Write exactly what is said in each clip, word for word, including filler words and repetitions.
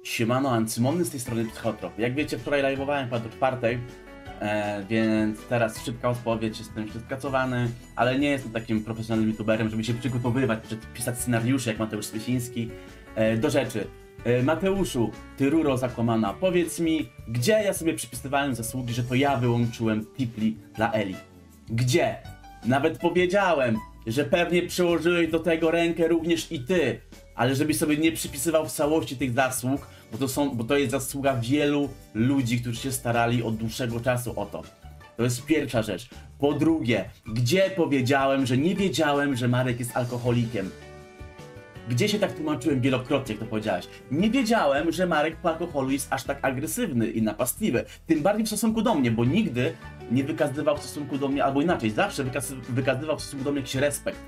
Siemano, Ancymony z tej strony Psychotrop. Jak wiecie, wczoraj live'owałem chyba do czwartej, e, więc teraz szybka odpowiedź, jestem już spracowany, ale nie jestem takim profesjonalnym youtuberem, żeby się przygotowywać, pisać scenariusze jak Mateusz Spiesiński. E, do rzeczy. E, Mateuszu, ty ruro zakłamana, powiedz mi, gdzie ja sobie przypisywałem zasługi, że to ja wyłączyłem tipli dla Eli? Gdzie? Nawet powiedziałem, że pewnie przyłożyłeś do tego rękę również i ty. Ale żebyś sobie nie przypisywał w całości tych zasług, bo to, są, bo to jest zasługa wielu ludzi, którzy się starali od dłuższego czasu o to. To jest pierwsza rzecz. Po drugie, gdzie powiedziałem, że nie wiedziałem, że Marek jest alkoholikiem? Gdzie się tak tłumaczyłem wielokrotnie, jak to powiedziałeś? Nie wiedziałem, że Marek po alkoholu jest aż tak agresywny i napastliwy. Tym bardziej w stosunku do mnie, bo nigdy nie wykazywał w stosunku do mnie, albo inaczej, zawsze wykazywał w stosunku do mnie jakiś respekt.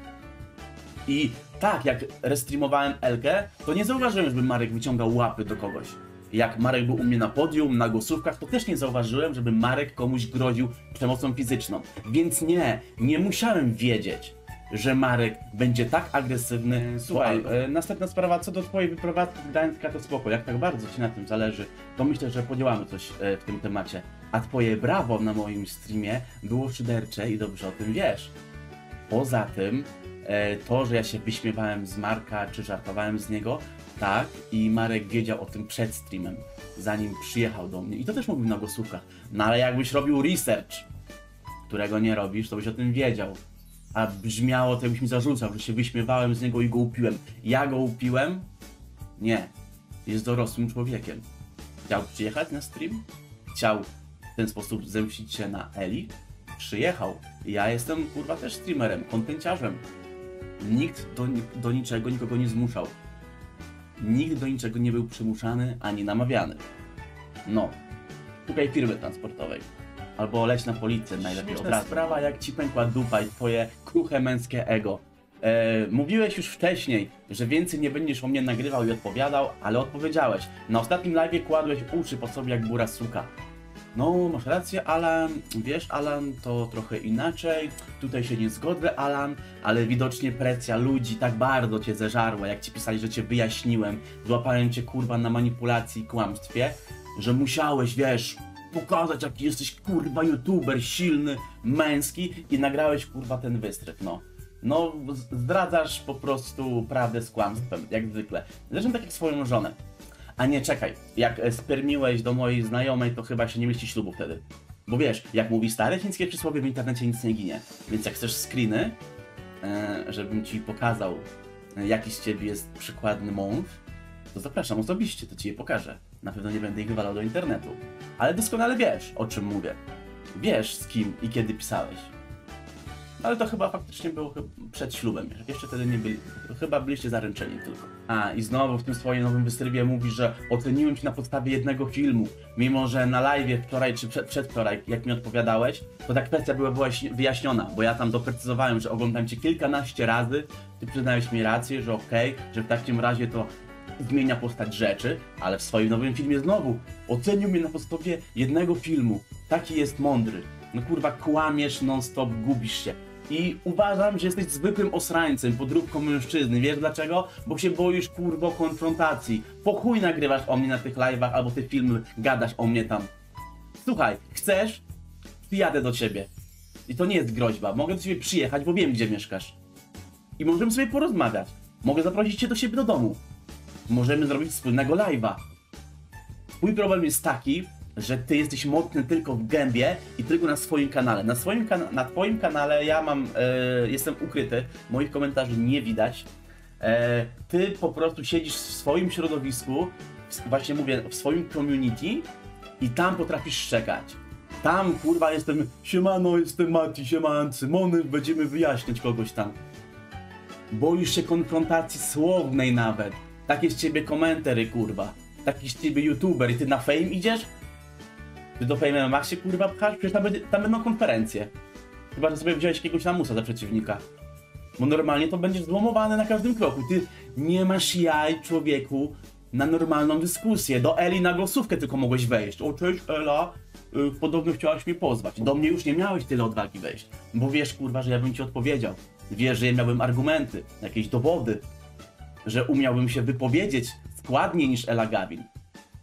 I tak, jak restreamowałem Elkę, to nie zauważyłem, żeby Marek wyciągał łapy do kogoś. Jak Marek był u mnie na podium, na głosówkach, to też nie zauważyłem, żeby Marek komuś groził przemocą fizyczną. Więc nie, nie musiałem wiedzieć, że Marek będzie tak agresywny. Słuchaj, e, następna sprawa, co do twojej wyprowadzki z Gdańska, to spoko. Jak tak bardzo ci na tym zależy, to myślę, że podziałamy coś e, w tym temacie. A twoje brawo na moim streamie było szydercze i dobrze o tym wiesz. Poza tym, to, że ja się wyśmiewałem z Marka, czy żartowałem z niego, tak, i Marek wiedział o tym przed streamem, zanim przyjechał do mnie. I to też mówił na głosówkach. No ale jakbyś robił research, którego nie robisz, to byś o tym wiedział. A brzmiało to, jakbyś mi zarzucał, że się wyśmiewałem z niego i go upiłem. Ja go upiłem? Nie. Jest dorosłym człowiekiem. Chciał przyjechać na stream? Chciał w ten sposób zemścić się na Eli? Przyjechał. Ja jestem, kurwa, też streamerem, kontenciarzem. Nikt do, do niczego nikogo nie zmuszał. Nikt do niczego nie był przymuszany ani namawiany. No, szukaj firmy transportowej. Albo leć na policję najlepiej od razu. Sprawa, jak ci pękła dupa i twoje kruche męskie ego. E, mówiłeś już wcześniej, że więcej nie będziesz o mnie nagrywał i odpowiadał, ale odpowiedziałeś. Na ostatnim live'ie kładłeś uszy po sobie jak bura suka. No, masz rację, Alan, wiesz, Alan, to trochę inaczej, tutaj się nie zgodzę, Alan, ale widocznie presja ludzi tak bardzo cię zeżarła, jak ci pisali, że cię wyjaśniłem, złapałem cię, kurwa, na manipulacji i kłamstwie, że musiałeś, wiesz, pokazać, jaki jesteś, kurwa, youtuber, silny, męski i nagrałeś, kurwa, ten wystryk, no. No, zdradzasz po prostu prawdę z kłamstwem, jak zwykle. Zresztą tak jak swoją żonę. A nie, czekaj, jak spermiłeś do mojej znajomej, to chyba się nie mieści ślubu wtedy. Bo wiesz, jak mówi stare chińskie przysłowie, w internecie nic nie ginie. Więc jak chcesz screeny, e, żebym ci pokazał, jaki z ciebie jest przykładny mąż, to zapraszam osobiście, to ci je pokażę. Na pewno nie będę ich wywalał do internetu. Ale doskonale wiesz, o czym mówię. Wiesz, z kim i kiedy pisałeś. Ale to chyba faktycznie było przed ślubem. Jeszcze wtedy nie byli. Chyba byliście zaręczeni tylko. A, i znowu w tym swoim nowym wystrywie mówi, że oceniłem ci na podstawie jednego filmu. Mimo, że na live'ie wczoraj czy przed, przedwczoraj, jak mi odpowiadałeś, to ta kwestia była wyjaśniona, bo ja tam doprecyzowałem, że oglądam cię kilkanaście razy. Ty przyznałeś mi rację, że okej, okay, że w takim razie to zmienia postać rzeczy, ale w swoim nowym filmie znowu ocenił mnie na podstawie jednego filmu. Taki jest mądry. No kurwa, kłamiesz non-stop, gubisz się. I uważam, że jesteś zwykłym osrańcem, podróbką mężczyzny. Wiesz dlaczego? Bo się boisz, kurwo, konfrontacji. Po chuj nagrywasz o mnie na tych live'ach, albo te filmy gadasz o mnie tam. Słuchaj, chcesz? Przyjadę do ciebie. I to nie jest groźba. Mogę do ciebie przyjechać, bo wiem, gdzie mieszkasz. I możemy sobie porozmawiać. Mogę zaprosić cię do siebie do domu. Możemy zrobić wspólnego live'a. Twój problem jest taki, że ty jesteś mocny tylko w gębie i tylko na swoim kanale. Na swoim kana na twoim kanale ja mam, e, jestem ukryty, moich komentarzy nie widać. E, ty po prostu siedzisz w swoim środowisku, w, właśnie mówię, w swoim community i tam potrafisz szczekać. Tam, kurwa, jestem, siemano, jestem Mati, siema Ancymony, będziemy wyjaśniać kogoś tam. Boisz się konfrontacji słownej nawet. Takie z ciebie komentary, kurwa. Taki z ciebie youtuber i ty na fame idziesz? Ty do Fame M M A się, kurwa, pchasz? Przecież tam, tam będą konferencje. Chyba, że sobie wziąłeś jakiegoś lamusa za przeciwnika. Bo normalnie to będziesz złomowany na każdym kroku. Ty nie masz jaj, człowieku, na normalną dyskusję. Do Eli na głosówkę tylko mogłeś wejść. O, cześć Ela, yy, podobno chciałaś mnie pozwać. Do mnie już nie miałeś tyle odwagi wejść. Bo wiesz, kurwa, że ja bym ci odpowiedział. Wiesz, że ja miałbym argumenty, jakieś dowody. Że umiałbym się wypowiedzieć składniej niż Ela Gawin.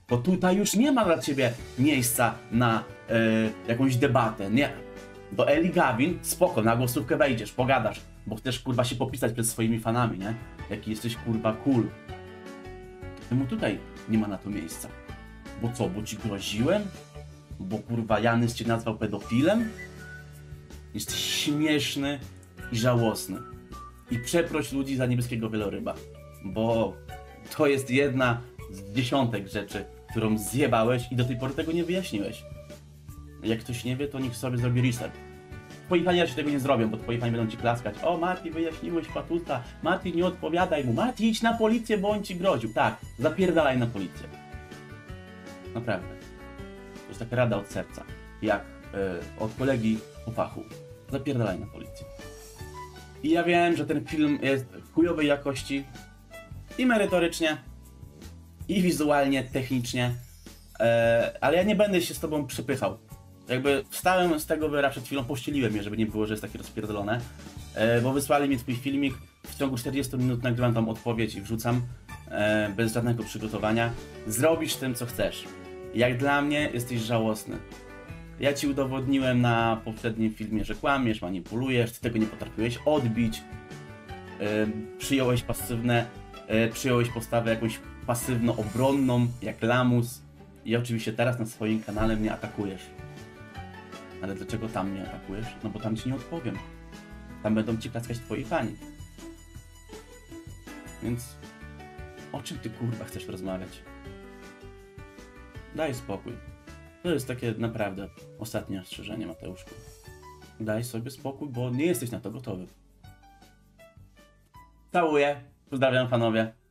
Bo tutaj już nie ma dla ciebie miejsca na yy, jakąś debatę, nie. Do Eli Gavin, spoko, na głosówkę wejdziesz, pogadasz, bo chcesz kurwa się popisać przed swoimi fanami, nie? Jaki jesteś kurwa cool. Czemu tutaj nie ma na to miejsca? Bo co, bo ci groziłem? Bo kurwa Janys cię nazwał pedofilem? Jesteś śmieszny i żałosny. I przeproś ludzi za niebieskiego wieloryba, bo to jest jedna z dziesiątek rzeczy, którą zjebałeś i do tej pory tego nie wyjaśniłeś. Jak ktoś nie wie, to niech sobie zrobi research. Twoi fani raczej tego nie zrobią, bo twoi fani będą ci klaskać. O, Mati, wyjaśniłeś patuta. Mati, nie odpowiadaj mu. Mati, idź na policję, bo on ci groził. Tak, zapierdalaj na policję. Naprawdę. To jest taka rada od serca. Jak yy, od kolegi po fachu. Zapierdalaj na policję. I ja wiem, że ten film jest chujowej jakości. I merytorycznie. I wizualnie, technicznie. Yy, ale ja nie będę się z tobą przypychał. Jakby wstałem z tego wyra przed chwilą, pościeliłem je, żeby nie było, że jest takie rozpierdolone, e, bo wysłali mi twój filmik, w ciągu czterdziestu minut nagrywam tam odpowiedź i wrzucam, e, bez żadnego przygotowania. Zrobisz tym, co chcesz. Jak dla mnie jesteś żałosny. Ja ci udowodniłem na poprzednim filmie, że kłamiesz, manipulujesz, ty tego nie potrafiłeś odbić, e, przyjąłeś pasywne, e, przyjąłeś postawę jakąś pasywno-obronną, jak lamus i oczywiście teraz na swoim kanale mnie atakujesz. Ale dlaczego tam mnie atakujesz? No bo tam ci nie odpowiem. Tam będą ci klaskać twoi fani. Więc o czym ty kurwa chcesz rozmawiać? Daj spokój. To jest takie naprawdę ostatnie ostrzeżenie, Mateuszku. Daj sobie spokój, bo nie jesteś na to gotowy. Całuję. Pozdrawiam, panowie.